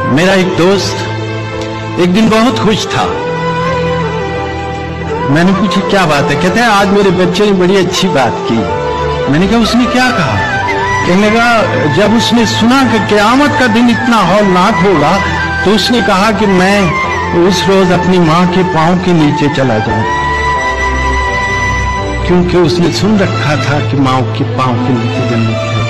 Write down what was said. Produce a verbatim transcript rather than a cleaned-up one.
मेरा एक दोस्त एक दिन बहुत खुश था। मैंने पूछा क्या बात है? कहते हैं आज मेरे बच्चे ने बड़ी अच्छी बात की। मैंने कहा उसने क्या कहा? कहने लगा जब उसने सुना कि क़यामत का दिन इतना हौलनाक होगा तो उसने कहा कि मैं उस रोज अपनी माँ के पांव के नीचे चला जाऊं, क्योंकि उसने सुन रखा था कि माँ के पांव के नीचे जन्नत है।